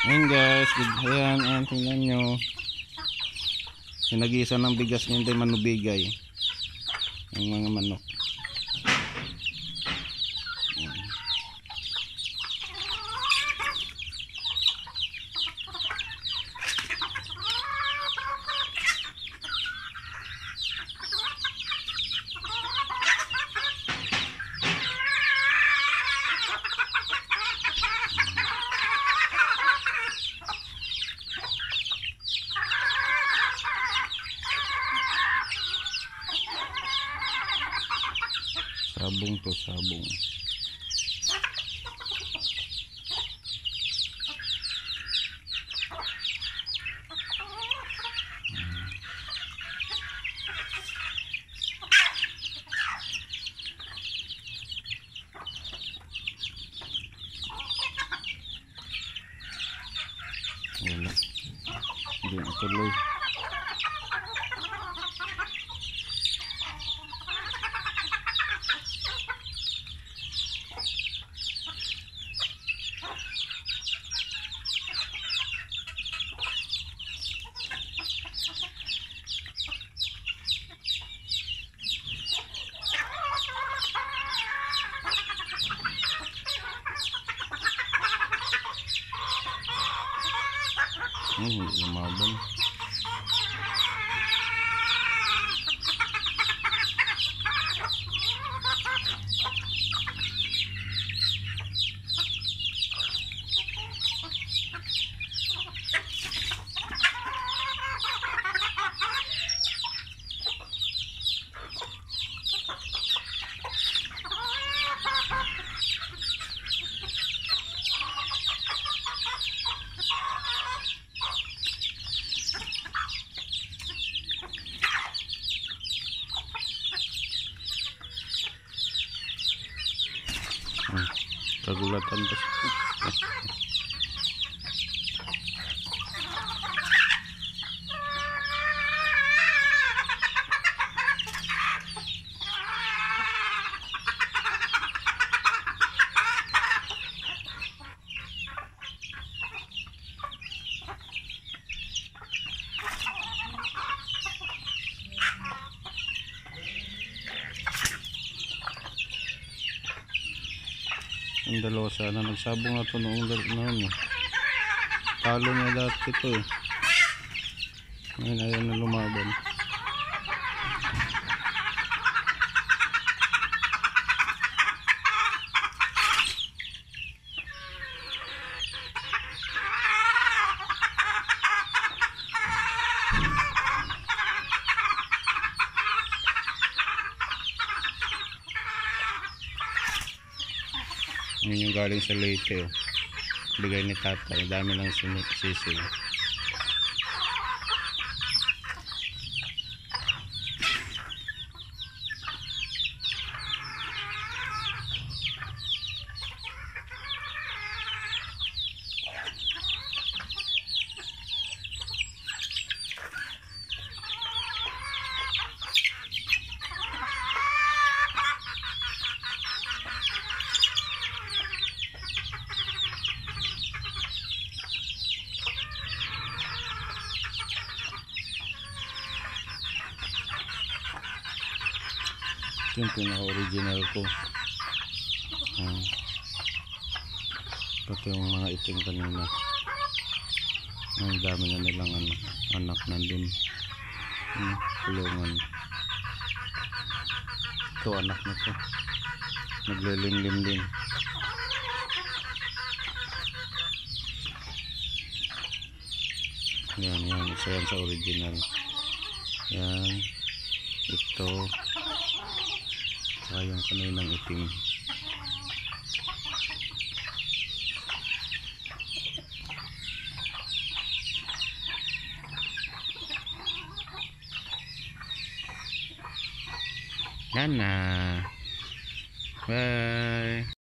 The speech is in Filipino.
Ayan guys, ayan, ayan, tingnan nyo. Sinagisa ng bigas niya, hindi manubigay. Ang mga manok. Sabong to, sabong. Wala. Hindi na tuloy. Hindi lumaban. Kagulatan pa siya. Ang dalawa sana nagsabong na ito noong noon eh. Talo niya dati ito eh. Ngayon ayaw na lumaban. Yun yung galing sa Leyte oh. Bigay ni tatay, dami ng sisiw. Ito yung pinaka-original ko. Pati yung mga itim kanina. Ang dami na nilang anak nandun. Kulungan. Ito anak na to. Naglilimlim din. Yan, yan. Isa yan sa original. Yan. Ito. Saka yung kanilang itim. Yan na. Bye.